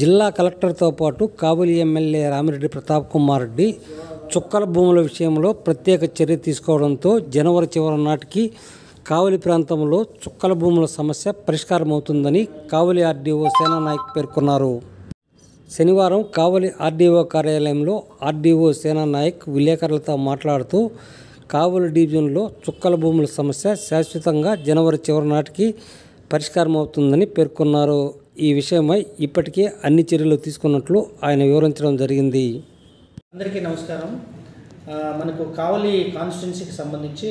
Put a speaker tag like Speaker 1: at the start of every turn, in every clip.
Speaker 1: జిల్లా కలెక్టర్తో పాటు కావలి ఎమ్మెల్యే రామిరెడ్డి ప్రతాప్ కుమార్ రెడ్డి చుక్కల భూముల విషయంలో ప్రత్యేక చర్య తీసుకోవడంతో జనవరి చివరి నాటికి కావలి ప్రాంతంలో చుక్కల భూముల సమస్య పరిష్కారమవుతుందని కావలి ఆర్డీఓ సేనానాయక్ పేర్కొన్నారు. శనివారం కావలి ఆర్డీఓ కార్యాలయంలో ఆర్డీఓ సేనానాయక్ విలేకరులతో మాట్లాడుతూ కావలి డివిజన్లో చుక్కల భూముల సమస్య శాశ్వతంగా జనవరి చివరి నాటికి పరిష్కారమవుతుందని పేర్కొన్నారు. ఈ విషయమై ఇప్పటికే అన్ని చర్యలు తీసుకున్నట్లు ఆయన వివరించడం జరిగింది.
Speaker 2: అందరికీ నమస్కారం. మనకు కావలి కాన్స్టిట్యున్సీకి సంబంధించి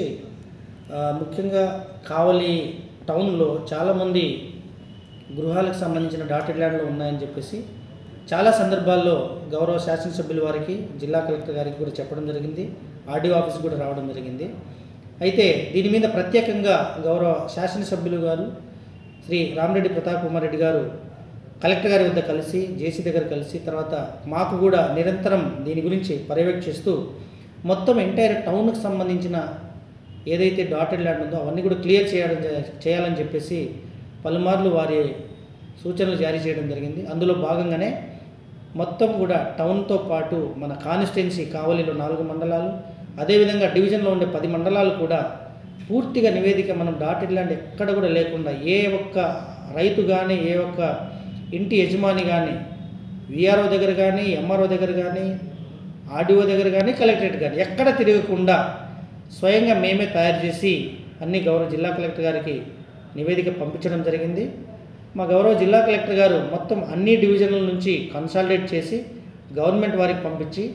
Speaker 2: ముఖ్యంగా కావలి టౌన్లో చాలామంది గృహాలకు సంబంధించిన డాటెడ్ ల్యాండ్లు ఉన్నాయని చెప్పేసి చాలా సందర్భాల్లో గౌరవ శాసనసభ్యుల వారికి, జిల్లా కలెక్టర్ గారికి కూడా చెప్పడం జరిగింది. ఆర్డీఓ ఆఫీస్ కూడా రావడం జరిగింది. అయితే దీని మీద ప్రత్యేకంగా గౌరవ శాసనసభ్యులు గారు శ్రీ రామిరెడ్డి ప్రతాప్ కుమార్ రెడ్డి గారు కలెక్టర్ గారి వద్ద కలిసి, జేసీ దగ్గర కలిసి, తర్వాత మాకు కూడా నిరంతరం దీని గురించి పర్యవేక్షిస్తూ మొత్తం ఎంటైర్ టౌన్కి సంబంధించిన ఏదైతే డాటెడ్ ల్యాండ్ ఉందో అవన్నీ కూడా క్లియర్ చేయాలని చెప్పేసి పలుమార్లు వారి సూచనలు జారీ చేయడం జరిగింది. అందులో భాగంగానే మొత్తం కూడా టౌన్తో పాటు మన కాన్స్టిట్యున్సీ కావలిలో 4 మండలాలు, అదేవిధంగా డివిజన్లో ఉండే 10 మండలాలు కూడా పూర్తిగా నివేదిక మనం డాటెడ్ ల్యాండ్ ఎక్కడ కూడా లేకుండా ఏ ఒక్క రైతు కానీ, ఏ ఒక్క ఇంటి యజమాని కానీ, విఆర్ఓ దగ్గర కానీ, ఎంఆర్ఓ దగ్గర కానీ, ఆర్డీఓ దగ్గర కానీ, కలెక్టరేట్ కానీ ఎక్కడ తిరగకుండా స్వయంగా మేమే తయారు చేసి అన్ని గౌరవ జిల్లా కలెక్టర్ గారికి నివేదిక పంపించడం జరిగింది. మా గౌరవ జిల్లా కలెక్టర్ గారు మొత్తం అన్ని డివిజన్ల నుంచి కన్సాలిడేట్ చేసి గవర్నమెంట్ వారికి పంపించి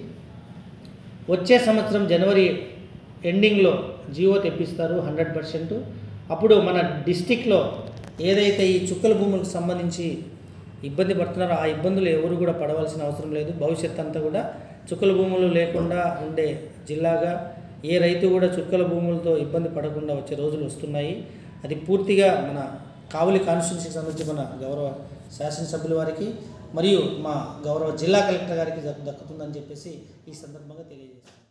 Speaker 2: వచ్చే సంవత్సరం జనవరి ఎండింగ్లో జీవో తెప్పిస్తారు 100%. అప్పుడు మన డిస్టిక్లో ఏదైతే ఈ చుక్కల భూములకు సంబంధించి ఇబ్బంది పడుతున్నారో ఆ ఇబ్బందులు ఎవరు కూడా పడవలసిన అవసరం లేదు. భవిష్యత్ అంతా కూడా చుక్కల భూములు లేకుండా ఉండే జిల్లాగా, ఏ రైతు కూడా చుక్కల భూములతో ఇబ్బంది పడకుండా వచ్చే రోజులు వస్తున్నాయి. అది పూర్తిగా మన కావలి కాన్స్టిట్యున్సీకి సంబంధించి మన గౌరవ శాసనసభ్యుల వారికి మరియు మా గౌరవ జిల్లా కలెక్టర్ గారికి దక్కుతుందని చెప్పేసి ఈ సందర్భంగా తెలియజేస్తాను.